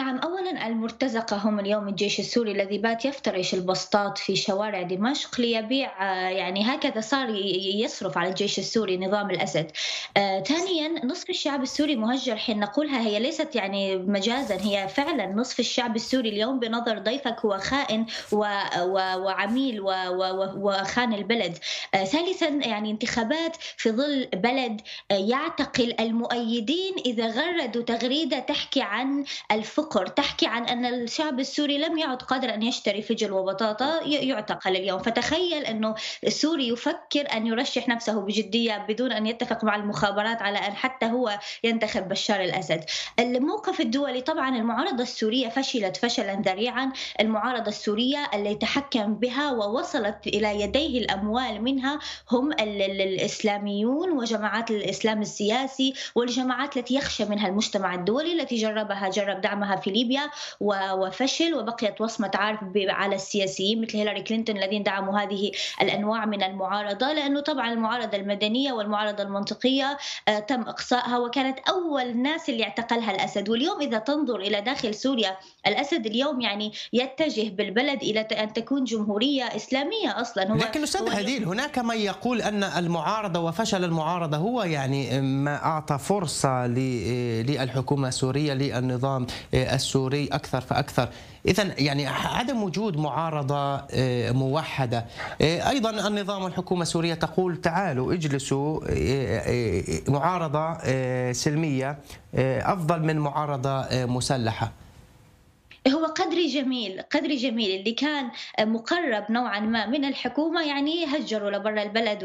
نعم، أولا المرتزقة هم اليوم الجيش السوري الذي بات يفترش البسطات في شوارع دمشق ليبيع، يعني هكذا صار يصرف على الجيش السوري نظام الأسد. ثانيا نصف الشعب السوري مهجر، حين نقولها هي ليست يعني مجازا، هي فعلا نصف الشعب السوري اليوم بنظر ضيفك هو خائن وعميل وخان البلد. ثالثا يعني انتخابات في ظل بلد يعتقل المؤيدين إذا غردوا تغريدة تحكي عن الفقر، تحكي عن أن الشعب السوري لم يعد قادر أن يشتري فجل وبطاطا، يعتقل اليوم. فتخيل أنه السوري يفكر أن يرشح نفسه بجدية بدون أن يتفق مع المخابرات على أن حتى هو ينتخب بشار الأسد. الموقف الدولي طبعا، المعارضة السورية فشلت فشلا ذريعا. المعارضة السورية اللي تحكم بها ووصلت إلى يديه الأموال منها هم الإسلاميون وجماعات الإسلام السياسي والجماعات التي يخشى منها المجتمع الدولي، التي جرب دعمها في ليبيا وفشل، وبقيت وصمة عار على السياسيين مثل هيلاري كلينتون الذين دعموا هذه الأنواع من المعارضة، لأنه طبعا المعارضة المدنية والمعارضة المنطقية تم إقصائها، وكانت أول الناس اللي اعتقلها الأسد. واليوم إذا تنظر إلى داخل سوريا، الأسد اليوم يعني يتجه بالبلد إلى أن تكون جمهورية إسلامية أصلا. لكن أستاذ هديل، هناك من يقول أن المعارضة وفشل المعارضة هو يعني ما أعطى فرصة للحكومة السورية، للنظام السوري أكثر فأكثر. إذن يعني عدم وجود معارضة موحدة. أيضا النظام والحكومة السورية تقول تعالوا اجلسوا، معارضة سلمية أفضل من معارضة مسلحة. هو قدري جميل اللي كان مقرب نوعا ما من الحكومة، يعني هجروا لبرا البلد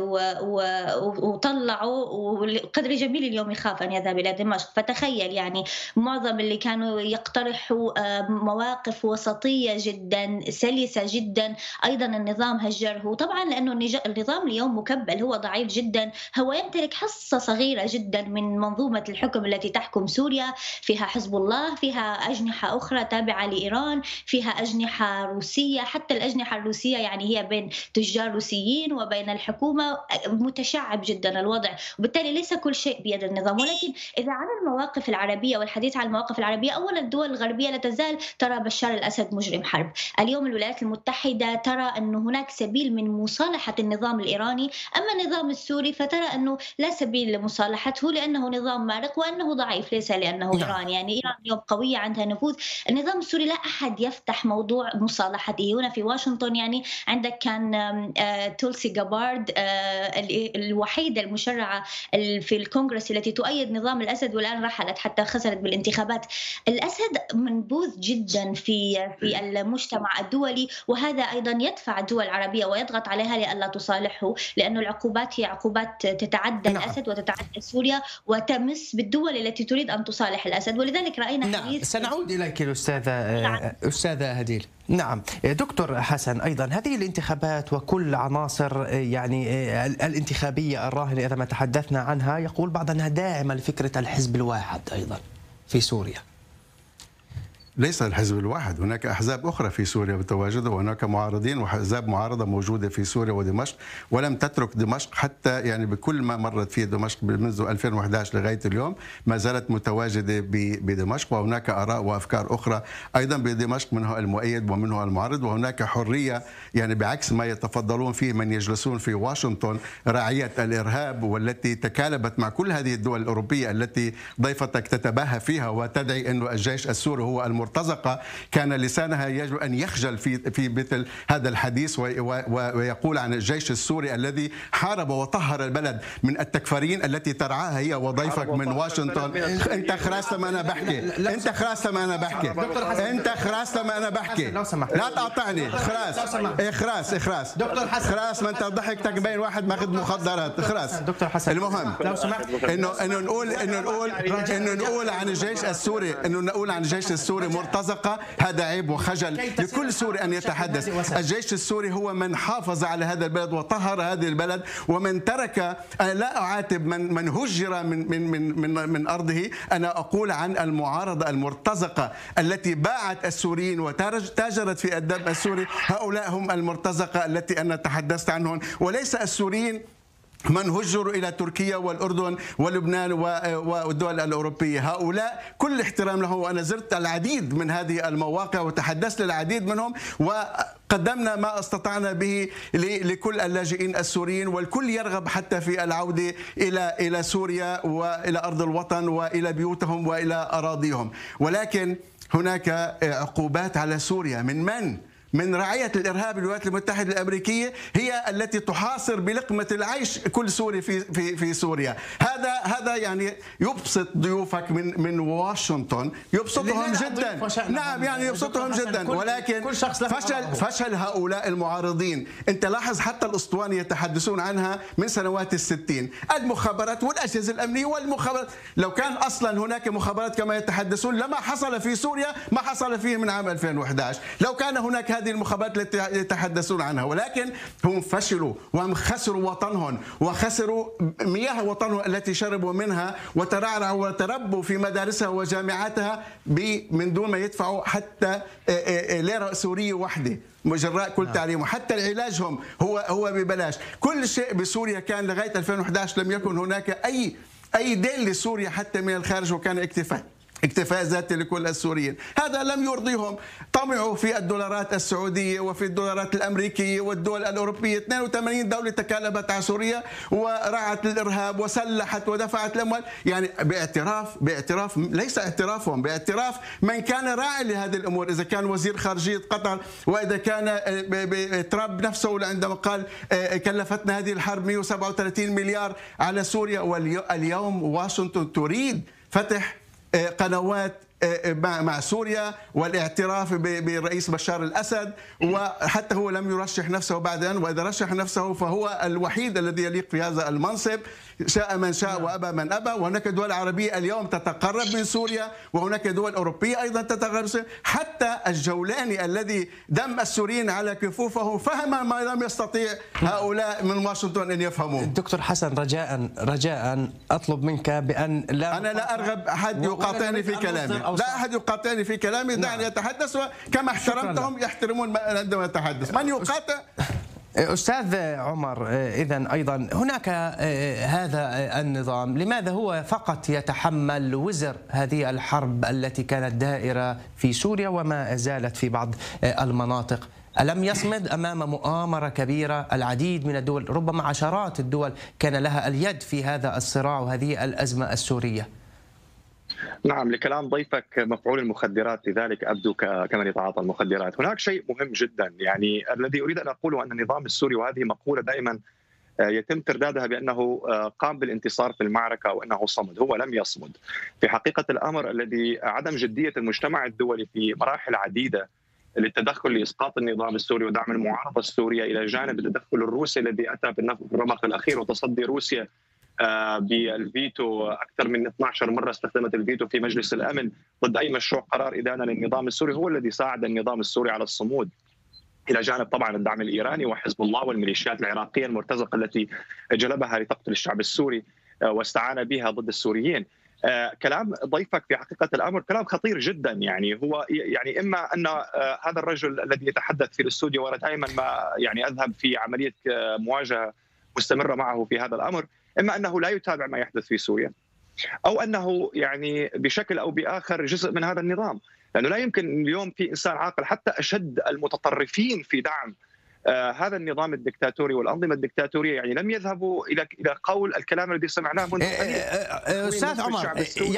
وطلعوا. وقدري جميل اليوم يخاف أن يذهب إلى دمشق. فتخيل يعني معظم اللي كانوا يقترحوا مواقف وسطية جدا سلسة جدا، أيضا النظام هجره طبعا، لأنه النظام اليوم مكبل، هو ضعيف جدا، هو يمتلك حصة صغيرة جدا من منظومة الحكم التي تحكم سوريا. فيها حزب الله، فيها أجنحة أخرى تابعة لإيران، فيها أجنحة روسية، حتى الأجنحة الروسية يعني هي بين تجار روسيين وبين الحكومة، متشعب جدا الوضع، وبالتالي ليس كل شيء بيد النظام. ولكن إذا عن المواقف العربية والحديث عن المواقف العربية، أولا الدول الغربية لا تزال ترى بشار الأسد مجرم حرب. اليوم الولايات المتحدة ترى أن هناك سبيل من مصالحة النظام الإيراني، أما النظام السوري فترى أنه لا سبيل لمصالحته، لأنه نظام مارق وأنه ضعيف، ليس لأنه إيران. يعني إيران اليوم قوية، عندها نفوذ. النظام السوري لا أحد يفتح موضوع مصالحته. هنا في واشنطن يعني عندك كان تولسي جابارد الوحيدة المشرعة في الكونغرس التي تؤيد نظام الأسد، والآن رحلت حتى خسرت بالانتخابات. الأسد منبوذ جدا في المجتمع الدولي، وهذا أيضا يدفع الدول العربية ويضغط عليها لئلا تصالحه، لأن العقوبات هي عقوبات تتعدى الأسد وتتعدى سوريا وتمس بالدول التي تريد أن تصالح الأسد. ولذلك رأينا حديث. سنعود إليك أستاذة هديل. نعم دكتور حسن، أيضا هذه الانتخابات وكل عناصر يعني الانتخابية الراهنة إذا ما تحدثنا عنها، يقول بعض أنها داعمة لفكرة الحزب الواحد أيضا في سوريا. ليس الحزب الواحد، هناك أحزاب أخرى في سوريا متواجدة، وهناك معارضين وأحزاب معارضة موجودة في سوريا ودمشق، ولم تترك دمشق حتى يعني بكل ما مرت فيه دمشق منذ 2011 لغاية اليوم ما زالت متواجدة بدمشق. وهناك آراء وأفكار أخرى أيضا بدمشق، منها المؤيد ومنها المعارض، وهناك حرية يعني بعكس ما يتفضلون فيه من يجلسون في واشنطن راعية الإرهاب، والتي تكالبت مع كل هذه الدول الأوروبية التي ضيفتك تتباهى فيها وتدعي أن الجيش السوري هو المرتزقة. كان لسانها يجب أن يخجل في مثل هذا الحديث ويقول عن الجيش السوري الذي حارب وطهر البلد من التكفارين التي ترعاها هي وضيفك من واشنطن. انت خراس لما انا بحكي، انت خراس لما انا بحكي، انت خراس لما انا بحكي، لا تقاطعني. خراس خراس خراس خراس، ما انت ضحكتك بين واحد ماخذ مخدرات. خراس. المهم انه نقول عن الجيش السوري، مرتزقة، هذا عيب وخجل لكل سوري أن يتحدث. الجيش السوري هو من حافظ على هذا البلد وطهر هذه البلد، ومن ترك. أنا لا أعاتب من هجر من أرضه، أنا أقول عن المعارضة المرتزقة التي باعت السوريين وتاجرت في الدم السوري. هؤلاء هم المرتزقة التي أنا تحدثت عنهم، وليس السوريين من هجروا إلى تركيا والأردن ولبنان والدول الأوروبية. هؤلاء كل احترام لهم، وأنا زرت العديد من هذه المواقع وتحدثت للعديد منهم وقدمنا ما استطعنا به لكل اللاجئين السوريين، والكل يرغب حتى في العودة إلى سوريا وإلى أرض الوطن وإلى بيوتهم وإلى أراضيهم. ولكن هناك عقوبات على سوريا من رعاية الإرهاب. الولايات المتحدة الأمريكية هي التي تحاصر بلقمة العيش كل سوري في سوريا. هذا يعني يبسط ضيوفك من واشنطن، يبسطهم جدا. نعم يعني يبسطهم جدا، ولكن فشل هؤلاء المعارضين. انت لاحظ حتى الأسطوانة يتحدثون عنها من سنوات الستين، المخابرات والأجهزة الأمنية والمخابرات. لو كان أصلا هناك مخابرات كما يتحدثون لما حصل في سوريا ما حصل فيه من عام 2011. لو كان هناك هذه المخابرات التي يتحدثون عنها، ولكن هم فشلوا وهم خسروا وطنهم وخسروا مياه وطنهم التي شربوا منها وترعرعوا وتربوا في مدارسها وجامعاتها من دون ما يدفعوا حتى ليرة سورية واحدة جراء كل تعليم، وحتى علاجهم هو ببلاش. كل شيء بسوريا كان لغاية 2011 لم يكن هناك أي دين لسوريا حتى من الخارج، وكان اكتفاء ذاتي لكل السوريين. هذا لم يرضيهم، طمعوا في الدولارات السعودية وفي الدولارات الأمريكية والدول الأوروبية. 82 دولة تكالبت على سوريا ورعت الإرهاب وسلحت ودفعت الأموال، يعني باعتراف ليس اعترافهم، باعتراف من كان راعي لهذه الأمور. إذا كان وزير خارجية قطر، وإذا كان ترامب نفسه عندما قال كلفتنا هذه الحرب 137 مليار على سوريا. واليوم واشنطن تريد فتح قنوات مع سوريا والاعتراف بالرئيس بشار الأسد، وحتى هو لم يرشح نفسه بعد، وإذا رشح نفسه فهو الوحيد الذي يليق في هذا المنصب، شاء من شاء وأبى من أبى. وهناك دول عربية اليوم تتقرب من سوريا، وهناك دول أوروبية أيضا تتقرب من سوريا. حتى الجولاني الذي دم السوريين على كفوفه فهم ما لم يستطيع هؤلاء من واشنطن أن يفهموه. دكتور حسن، رجاء أطلب منك بأن أنا لا أرغب أحد يقاطعني في كلامي، لا أحد يقاطعني في كلامي، دعني أتحدث كما احترمتهم يحترمون عندما أتحدث. من يقاطع؟ أستاذ عمر، إذن أيضا هناك هذا النظام، لماذا هو فقط يتحمل وزر هذه الحرب التي كانت دائرة في سوريا وما زالت في بعض المناطق؟ ألم يصمد أمام مؤامرة كبيرة؟ العديد من الدول، ربما عشرات الدول، كان لها اليد في هذا الصراع وهذه الأزمة السورية. نعم، لكلام ضيفك مفعول المخدرات، لذلك أبدو كمن يتعاطى المخدرات. هناك شيء مهم جدا، يعني الذي أريد أن أقوله أن النظام السوري، وهذه مقولة دائما يتم تردادها بأنه قام بالانتصار في المعركة وأنه صمد. هو لم يصمد. في حقيقة الأمر الذي عدم جدية المجتمع الدولي في مراحل عديدة للتدخل لإسقاط النظام السوري ودعم المعارضة السورية، إلى جانب التدخل الروسي الذي أتى بالرمق الأخير وتصدي روسيا بالفيتو. أكثر من 12 مرة استخدمت الفيتو في مجلس الأمن ضد أي مشروع قرار إدانة للنظام السوري، هو الذي ساعد النظام السوري على الصمود، إلى جانب طبعا الدعم الإيراني وحزب الله والميليشيات العراقية المرتزقة التي جلبها لتقتل الشعب السوري واستعان بها ضد السوريين. كلام ضيفك في حقيقة الأمر كلام خطير جدا. يعني هو يعني إما أن هذا الرجل الذي يتحدث في الاستوديو، وأنا دائما ما يعني أذهب في عملية مواجهة مستمرة معه في هذا الأمر، إما أنه لا يتابع ما يحدث في سوريا، أو أنه يعني بشكل أو بآخر جزء من هذا النظام. لأنه لا يمكن اليوم في إنسان عاقل، حتى أشد المتطرفين في دعم هذا النظام الدكتاتوري والأنظمة الدكتاتورية، يعني لم يذهبوا إلى قول الكلام الذي سمعناه منذ قليل. أستاذ عمر،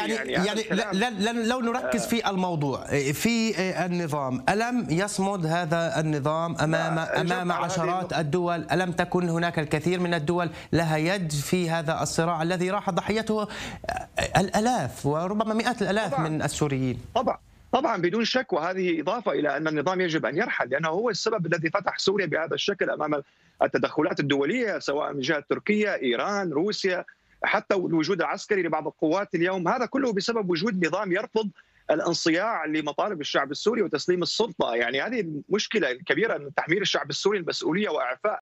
يعني لو نركز في الموضوع، في النظام، ألم يصمد هذا النظام أمام عشرات الدول؟ ألم تكن هناك الكثير من الدول لها يد في هذا الصراع الذي راح ضحيته الآلاف وربما مئات الآلاف من السوريين؟ طبعا بدون شك، وهذه إضافة إلى أن النظام يجب أن يرحل، لأنه هو السبب الذي فتح سوريا بهذا الشكل أمام التدخلات الدولية، سواء من جهة تركيا، إيران، روسيا، حتى الوجود العسكري لبعض القوات اليوم. هذا كله بسبب وجود نظام يرفض الانصياع لمطالب الشعب السوري وتسليم السلطة. يعني هذه المشكلة الكبيرة، أن تحميل الشعب السوري المسؤولية وإعفاء